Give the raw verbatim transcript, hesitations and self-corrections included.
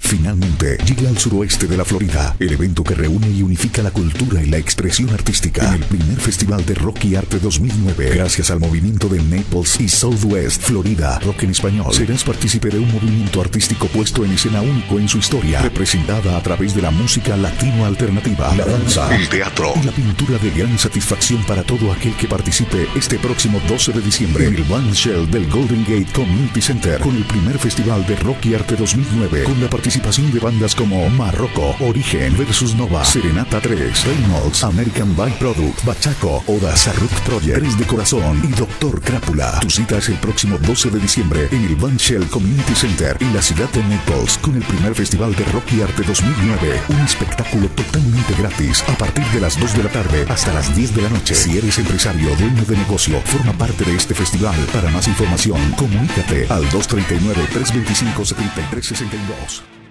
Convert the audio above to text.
Finalmente, llega al suroeste de la Florida, el evento que reúne y unifica la cultura y la expresión artística en el primer Festival de Rock y Arte dos mil nueve. Gracias al movimiento de Naples y Southwest Florida, Rock en Español, serás partícipe de un movimiento artístico puesto en escena único en su historia, representada a través de la música latino alternativa, la danza, el teatro y la pintura de gran satisfacción para todo aquel que participe este próximo doce de diciembre en el Van Shell del Golden Gate Community Center con el primer Festival de Rock y Arte dos mil nueve, con la participación de bandas como Marroco, Origen, Versus Nova, Serenata tres, Reynolds, American Byproduct, Bachaco, Oda Saruk Project, Tres de Corazón y Doctor Crápula. Tu cita es el próximo doce de diciembre en el Van Shell Community Center en la ciudad de Naples con el primer Festival de Rock y Arte dos mil nueve. Un espectáculo totalmente gratis a partir de las dos de la tarde hasta las diez de la noche. Si eres empresario o dueño de negocio, forma parte de este festival. Para más información, comunícate al dos tres nueve, tres dos cinco, siete tres seis dos.